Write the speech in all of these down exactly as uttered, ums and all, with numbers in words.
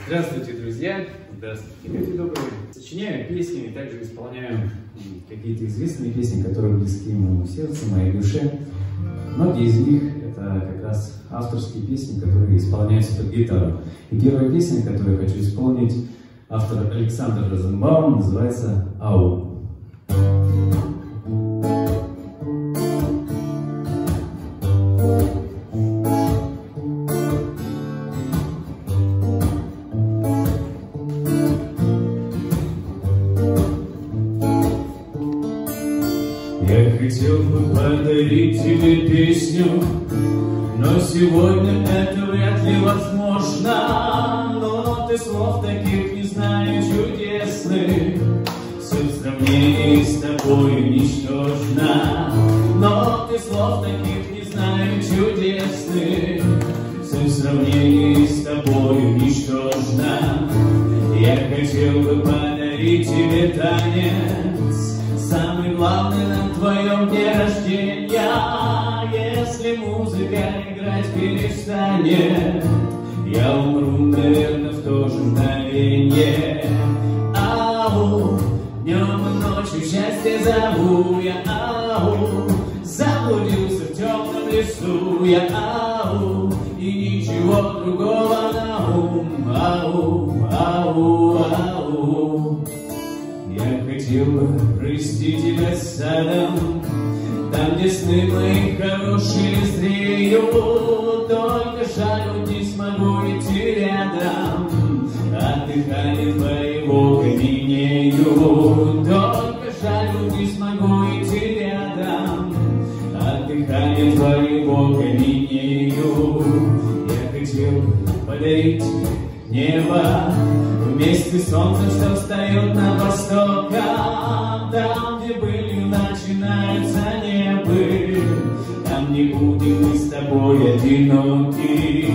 Здравствуйте, друзья! Здравствуйте, люди добрые! Сочиняю песни и также исполняю какие-то известные песни, которые близки моему сердцу, моей душе. Многие из них — это как раз авторские песни, которые исполняются под гитару. И первая песня, которую я хочу исполнить, автор Александр Розенбаум, называется «Ау». Я хотел бы подарить тебе песню, но сегодня это вряд ли возможно. Но ты слов таких не знаю чудесных, все в сравнении с тобой ничтожно. Но ты слов таких не знаю чудесных, все в сравнении с тобой ничтожно. Я хотел бы подарить тебе танец, самый главный на твоем дне рождения. Если музыка играть перестанет, я умру, наверное, в то же мгновенье. Ау, днем и ночью счастье зову я. Ау, заблудился в темном лесу я. Ау, и ничего другого на ум. Ау, ау, ау. Я хотел бы провести тебя садом, там, где сны мои хорошие зреют. Только жаль, не смогу идти рядом, от дыхания твоего каменею. Только жаль, не смогу идти рядом, от дыхания твоего каменею. Я хотел подарить небо, вместе с солнцем, что встает над востоком. Там, где былью начинаются небы, там не будем мы с тобой одиноки.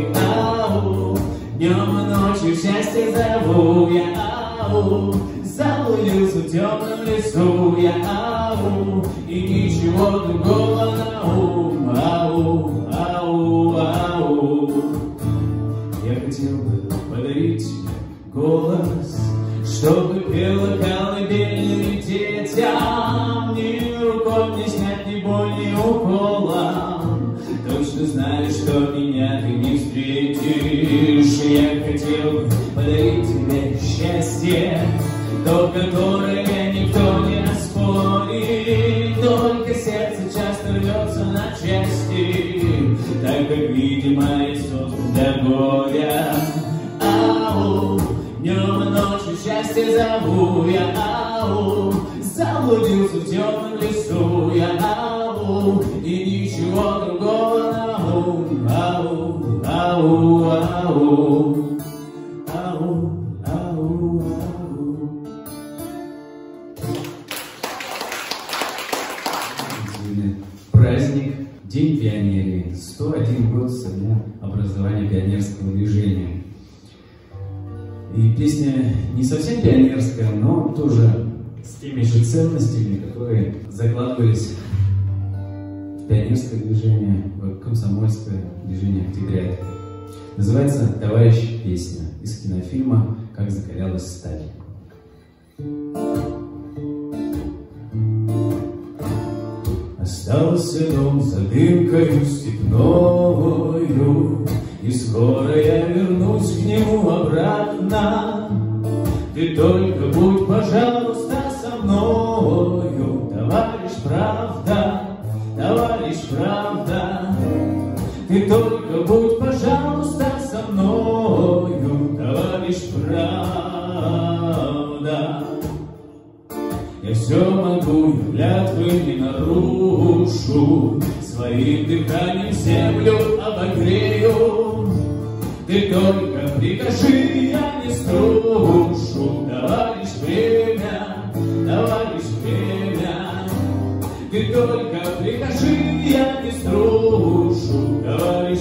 Ау, днем и ночью счастье зову я. Ау, заблудился в темном лесу я. Ау, и ничего другого на ум. Ау, ау, ау. Я хотел бы подарить голос, чтобы пела колыбельными детям. Ни рукой не снять, ни боль, ни уколом. Точно знаю, что меня ты не встретишь. Я хотел подарить тебе счастье, то, которое никто не оспорит. Только сердце часто рвется на части, так как, видимо, и создан для горя. Ау, днем и ночью счастье зову я. Ау, заблудился в темном лесу я. Ау, и ничего другого на ум. Ау, ау, ау. Ау, ау, ау. Сегодня праздник, День пионерии, сто один год со дня образования пионерского движения. И песня не совсем пионерская, но тоже с теми же ценностями, которые закладывались в пионерское движение, в комсомольское движение «Октября». Называется «Товарищ песня» из кинофильма «Как закалялась сталь». Остался дом за дымкою степною, и скоро я вернусь к нему обратно. Ты только будь, пожалуйста, со мною, товарищ правда, товарищ правда. Ты только будь, пожалуйста, со мною, товарищ правда. Я все могу, клятвы не нарушу, своим дыханием землю обогрею. Ты только прикажи, я не струшу, товарищ время, товарищ время. Ты только прикажи, я не струшу, товарищ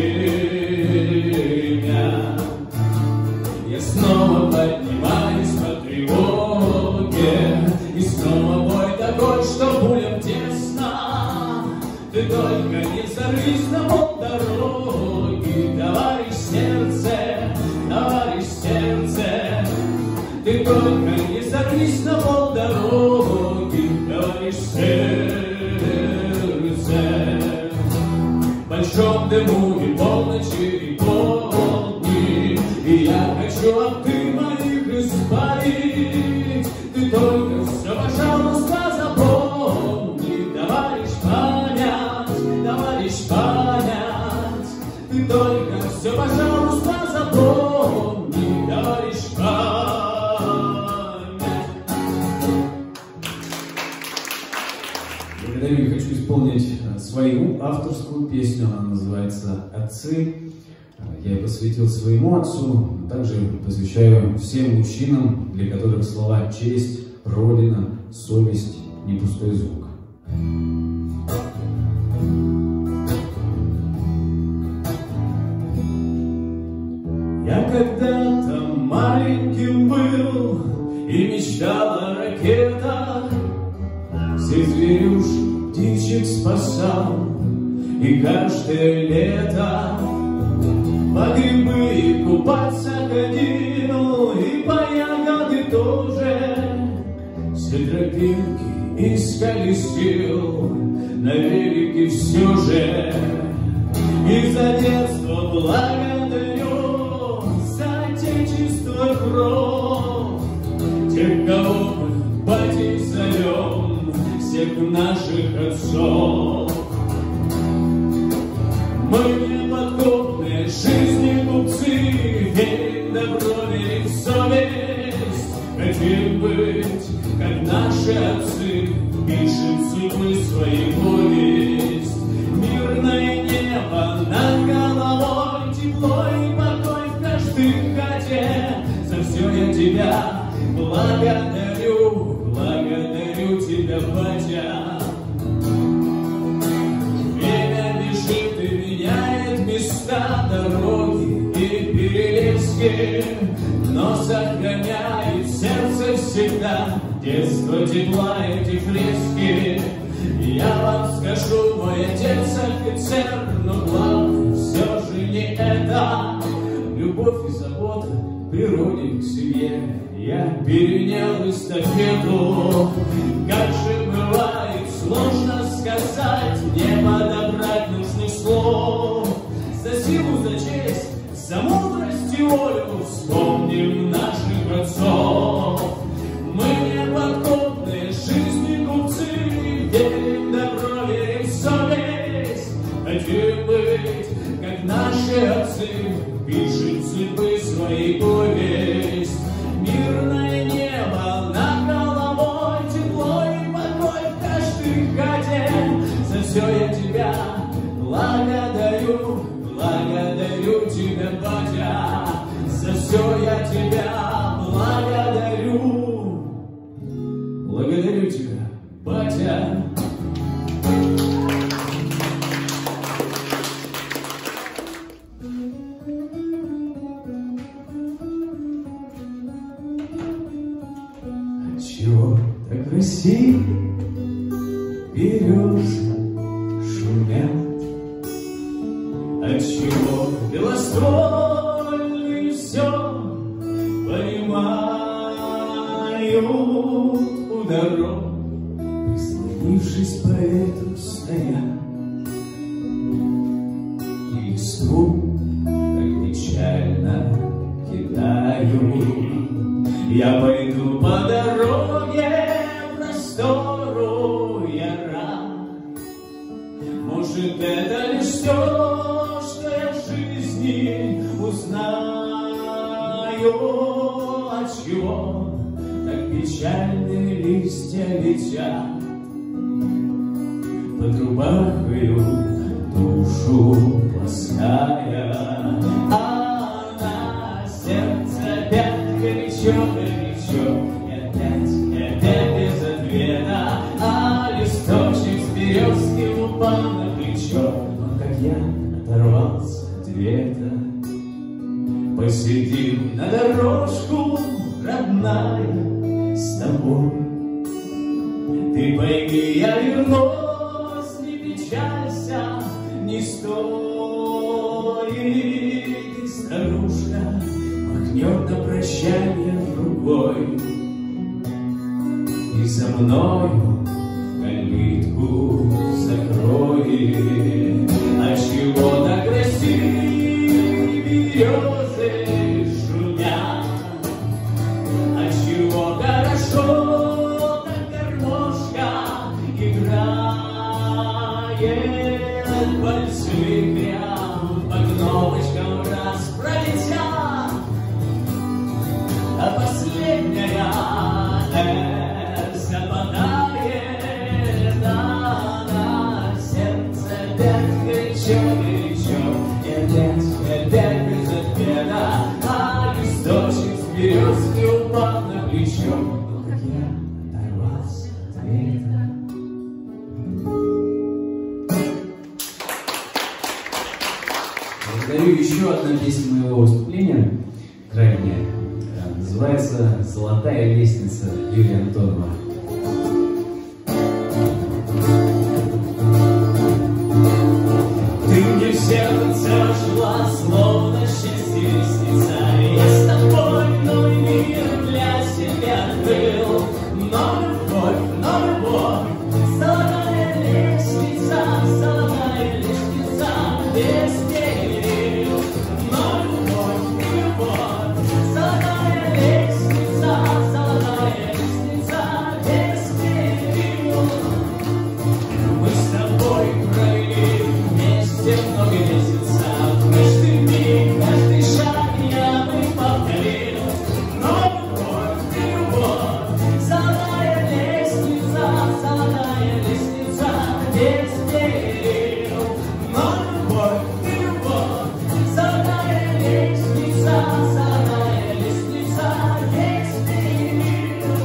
время. Я снова поднимаюсь по тревоге, и снова бой такой, что пулям тесно. Ты только не зарысь на пол дороги, товарищ сердце, товарищ только не сорвись на полдороги, говоришь сердце. В большом дыму и полночи, и полдни, и я хочу, а ты моих избавить. Ты только все, пожалуйста, запомни, товарищ понять, товарищ понять. Ты только все, пожалуйста, запомни, товарищ понять. Благодарю, я хочу исполнить свою авторскую песню, она называется «Отцы». Я ее посвятил своему отцу, но также посвящаю всем мужчинам, для которых слова «честь», «родина», «совесть» — не пустой звук. Я когда-то маленьким был и мечтал о ракетах, всех зверюшек, птичек спасал, и каждое лето по грибы и купаться ходил, и по ягоды тоже все тропинки исколесил, на велике все же. И за детство благодарю, за отечество кровь, тех, кого мы батей зовем, всех наших отцов. Мы неподкупные жизни купцы, верим в добро, верим в совесть, хотим быть, как наши отцы, пишем судьбы своей повесть. Мирное небо над головой, тепло и покой в каждой хате, за все я тебя благодарю, благодарю тебя, батя. Места, дороги и перелески, но сохраняет сердце всегда детство, тепла эти фрески. Я вам скажу, мой отец офицер, но главное все же не это. Любовь и забота к природе, к семье я перенял эстафету. Как же бывает сложно сказать, не подобрать нужных слов. За силу, за честь, за мудрость и волю вспомним наших отцов. Мы неподкупные жизни купцы, верим в добро, верим в совесть, хотим быть, как наши отцы, пишем судьбы своей повесть. Мирное небо над головой, тепло и покой в каждой хате, за все я тебя благодарю. Благодарю тебя, батя, за все я тебя благодарю. Благодарю тебя, батя. Отчего так красиво березы шумят? Отчего белоствольные все понимают у дорог, прислонившись поэту стоят, и листву так печально кидаю. Я пойду по дороге простору, я рад, может, это лишь все, узнаю, отчего так печальные листья летят под рубахою, душу лаская, а на сердце опять горячо-горячо, и опять, и опять без ответа, а листочек с березки упал на плечо, но как я оторвался от ветра. Посидим на дорожку, родная, с тобой. Ты пойми, я вернусь, не печалься, не стоит. И старушка махнет на прощание рукой. голубой, и за мною калитку закроет. А чего так красивые березы шумят, а чего хорошо так гармошка играет, пальцы прям по кнопочкам раз пролетят, а последняя западает, а на сердце опять горячо, горячо, и опять, опять без ответа, а листочек с березки упал на плечо. Ну как я оторвался от ответа. Повторю еще одна песня моего выступления, крайняя, называется «Золотая лестница» Юрия Антонова. Ты мне в сердце вошла, словно счастье лестница. Я с тобой новый мир для себя открыл. Но любовь, но любовь, золотая лестница, золотая лестница без перил. Но любовь, любовь, золотая лестница, золотая лестница без перил. Мы с тобой провели вместе много месяцев, каждый миг, каждый шаг я бы повторил. Но любовь, любовь, золотая лестница, золотая лестница без перил. Но любовь, любовь, золотая лестница, золотая лестница без перил.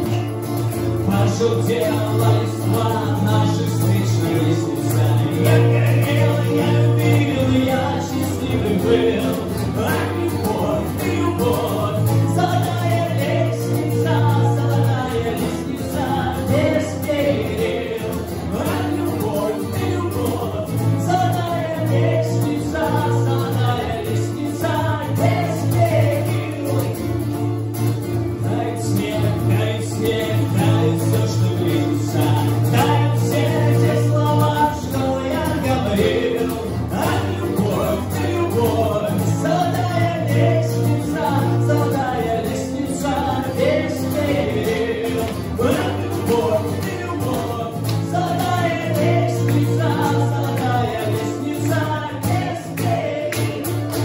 Пожелтела листва наша встречная лестница. Я горел, я любил, я счастливый был. А любовь, любовь, золотая лестница, золотая лестница без перил. А любовь, любовь, золотая лестница, золотая лестница без перил. Тает снег, тает снег, тает все, что близится, тают все те слова, что я говорил. А любовь, любовь, золотая лестница, золотая лестница без перил. А любовь, любовь, золотая лестница, золотая лестница без перил.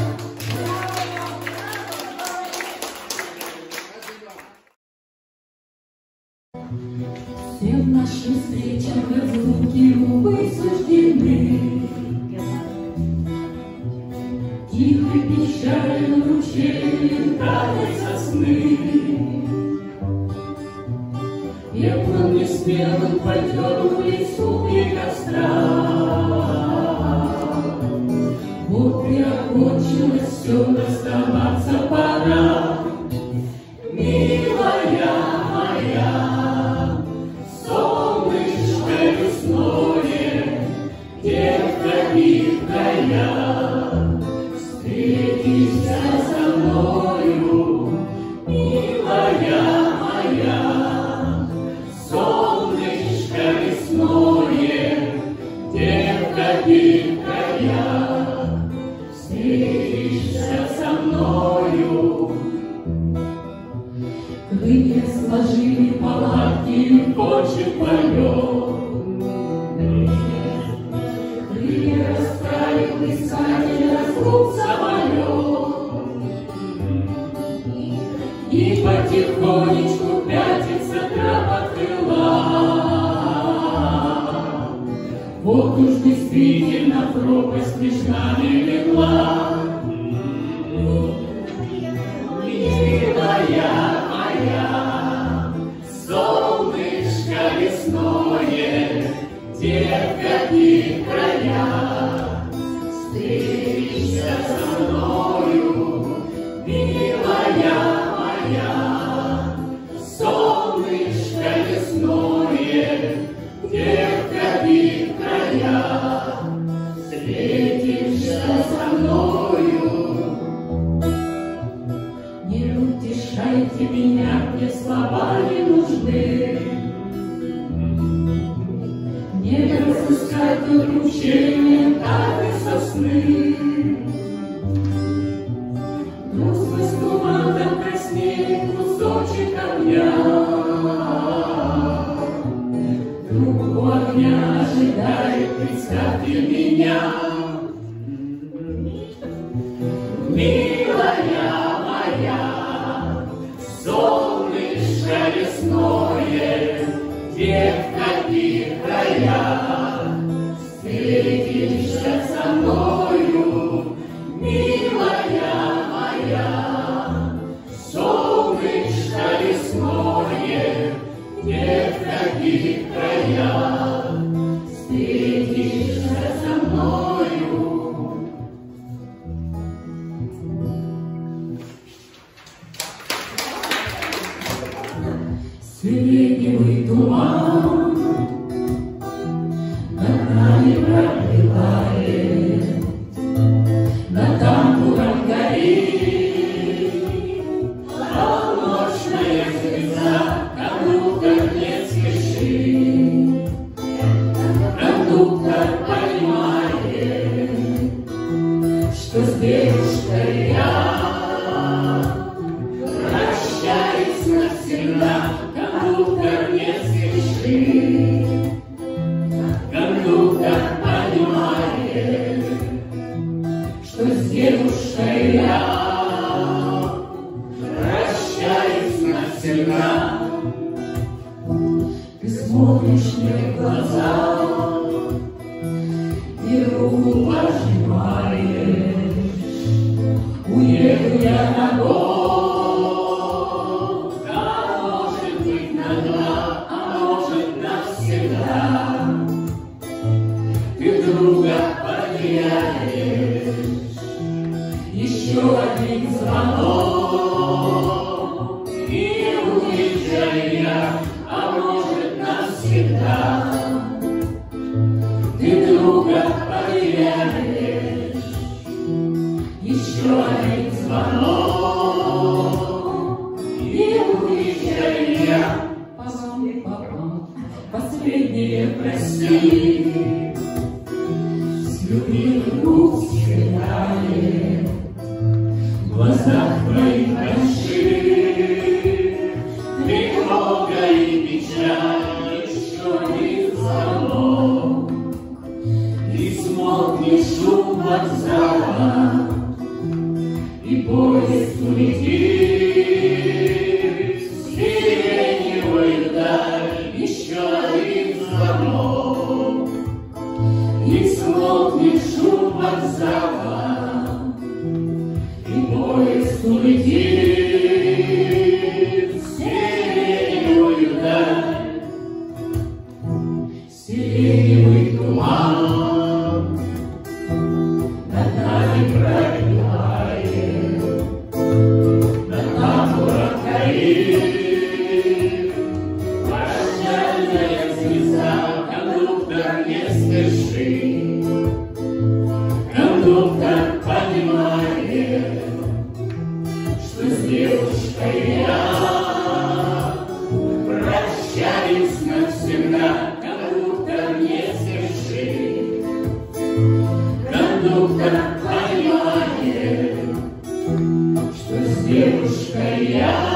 Всем нашим встречам разлуки, увы, суждены. Тихо печаль в ручей тает сосны. Пеплом несмелым потер в лесу и костра. Вот и окончилось все, расставаться пора. Милая моя, солнышко весное, детка милая, встретишься со мною, милая моя, солнышко весное, детка милая, встретишься со мною. Крылья сложили палатки, хочет полет. Крылья расправил искатель, разлук самолет. И потихонечку пятится трап от крыла. Вот уж действительно пропасть меж нами легла. Милая моя, солнышко весное, детка хитрая, встретишься со мною, милая моя, солнышко весное, детка хитрая, встретишься со мной. милая моя, солнышко лесное, девка тихая, встретишься со мною, милая моя, солнышко лесное, девка тихая, встретишься со мною. Сиреневый туман над нами проплывает, над тамбуром горит полночная звезда, кондуктор не спешит, кондуктор понимает, что с девушкой я прощаюсь навсегда. Кондуктор не спешит, кондуктор понимает, что с девушкой я прощаюсь навсегда. Ты смотришь мне в глаза и руку пожимаешь. Уеду я на год, ты друга потеряешь, еще один звонок, и уезжаю я, а может навсегда. Ты друга потеряешь, еще один звонок, и уезжаю я. Последнее прости, с любимым губ страдает, в глазах твоих больших тревога и печаль, еще один звонок, и смолкнет шум вокзала, и поезд улетит в сиреневую даль. Еще один звонок, и смолкнет шум вокзала, и поезд улетит в сиреневую даль. Сиреневый туман над нами пролетает, над тамбуром горит. Кондуктор не спешит, кондуктор понимает, что с девушкой я прощаюсь навсегда. Кондуктор не спешит, кондуктор понимает, что с девушкой я